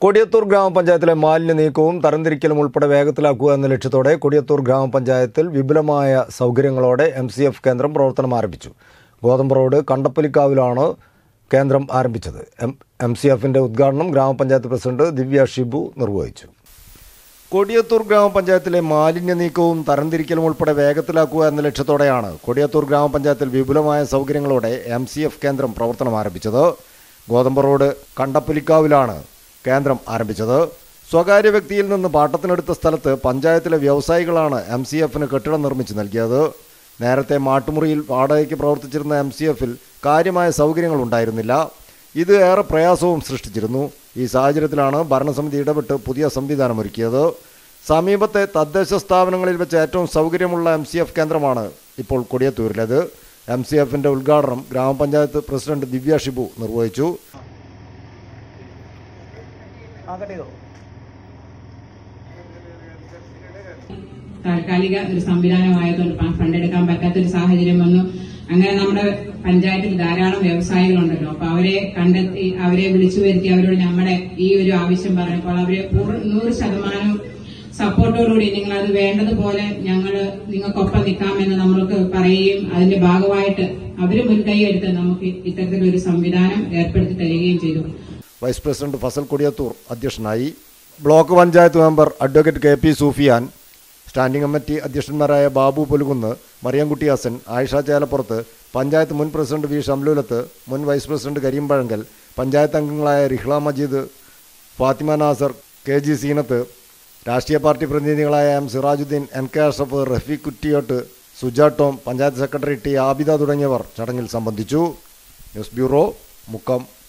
കൊടിയത്തൂർ ഗ്രാമപഞ്ചായത്തിലെ മാലിന്യ നീക്കവും തരംതിരിക്കലും ഉൾപ്പെടെ വേഗത്തിലാക്കുക എന്ന ലക്ഷ്യത്തോടെ കൊടിയത്തൂർ ഗ്രാമപഞ്ചായത്തിൽ വിപുലമായ സൗകര്യങ്ങളോടെ MCF കേന്ദ്രം പ്രവർത്തനം ആരംഭിച്ചു. ഗോതമ്പ് റോഡ് കണ്ടപ്പലിക്കാവിലാണ് കേന്ദ്രം ആരംഭിച്ചത്. MCFന്റെ ഉദ്ഘാടനം ഗ്രാമപഞ്ചായത്ത് പ്രസിഡന്റ് ദിവ്യ ഷിബു നിർവഹിച്ചു. കൊടിയത്തൂർ ഗ്രാമപഞ്ചായത്തിലെ മാലിന്യ നീക്കവും തരംതിരിക്കലും ഉൾപ്പെടെ വേഗത്തിലാക്കുക എന്ന ലക്ഷ്യത്തോടെയാണ് കൊടിയത്തൂർ ഗ്രാമപഞ്ചായത്തിൽ വിപുലമായ സൗകര്യങ്ങളോടെ MCF കേന്ദ്രം പ്രവർത്തനം ആരംഭിച്ചത്. ഗോതമ്പ് റോഡ് കണ്ടപ്പലിക്കാവിലാണ് കേന്ദ്രം ആരംഭിച്ചത്. സ്വകാര്യ വ്യക്തിയിൽ നിന്ന് പാട്ടത്തിനെടുത്ത സ്ഥലത്ത് പഞ്ചായത്തിലെ വ്യവസായികളാണ് MCFന് കെട്ടിടം നിർമ്മിച്ച് നൽകിയത്. നേരത്തെ മാട്ടുമുറിയിൽ വാടകയ്ക്ക് പ്രവർത്തിച്ചിരുന്ന MCFൽ കാര്യമായ സൗകര്യങ്ങൾ ഉണ്ടായിരുന്നില്ല. ഇത് ഏറെ പ്രയാസവും സൃഷ്ടിച്ചിരുന്നു. ഈ സാഹചര്യത്തിലാണ് ഭരണസമിതി ഇടപെട്ട് പുതിയ സംവിധാനം ഒരുക്കിയത്. സമീപത്തെ തദ്ദേശ സ്ഥാപനങ്ങളിൽ വെച്ച് ഏറ്റവും സൗകര്യമുള്ള MCF കേന്ദ്രമാണ് ഇപ്പോൾ കൊടിയത്തൂരിലേത്. MCFന്റെ ഉദ്ഘാടനം ഗ്രാമപഞ്ചായത്ത് പ്രസിഡന്റ് ദിവ്യ ഷിബു നിർവഹിച്ചു. താൽക്കാലിക ഒരു സംവിധാനമായതുകൊണ്ട് ഫണ്ട് എടുക്കാൻ പറ്റാത്തൊരു സാഹചര്യം വന്നു. അങ്ങനെ നമ്മുടെ പഞ്ചായത്തിൽ ധാരാളം വ്യവസായികളുണ്ടല്ലോ. അപ്പൊ അവരെ കണ്ടെത്തി അവരെ വിളിച്ചു വരുത്തി അവരോട് നമ്മുടെ ഈ ഒരു ആവശ്യം പറഞ്ഞപ്പോൾ അവരെ 100% സപ്പോർട്ടോടുകൂടി നിങ്ങൾ അത് വേണ്ടതുപോലെ ഞങ്ങൾ നിങ്ങൾക്കൊപ്പം നിൽക്കാമെന്ന് നമ്മൾക്ക് പറയുകയും അതിന്റെ ഭാഗമായിട്ട് അവര് മുൻകൈ എടുത്ത് നമുക്ക് ഇത്തരത്തിലൊരു സംവിധാനം ഏർപ്പെടുത്തി തരികയും ചെയ്തു. വൈസ് പ്രസിഡന്റ് ഫസൽ കൊടിയത്തൂർ അധ്യക്ഷനായി. Block panchayat member advocate KP Sufiyan, standing committee അധ്യക്ഷന്മാരായ ബാബു പുലുകുന്ന്, മറിയംകുട്ടി ഹസൻ, ആയിഷ ചേലപ്പുറത്ത്, പഞ്ചായത്ത് മുൻ പ്രസിഡന്റ് V ഷംലൂലത്ത്, മുൻ വൈസ് പ്രസിഡന്റ് കരീം പഴങ്കൽ, പഞ്ചായത്ത് അംഗങ്ങളായ റിഹ്ള മജീദ്, ഫാത്തിമ നാസർ, KG സീനത്ത്, രാഷ്ട്രീയ പാർട്ടി പ്രതിനിധികളായ M Sirajuddin, NK Ashraf, Rafeeq Kuttiyot, Suja Tom, panchayat secretary T Abida തുടങ്ങിയവർ ചടങ്ങിൽ സംബന്ധിച്ചു. News bureau, Mukkam.